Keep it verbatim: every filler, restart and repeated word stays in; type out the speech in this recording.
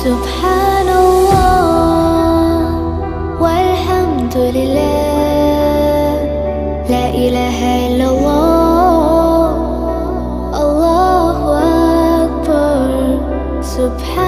سبحان الله والحمد لله، لا إله إلا الله، الله أكبر. سبحان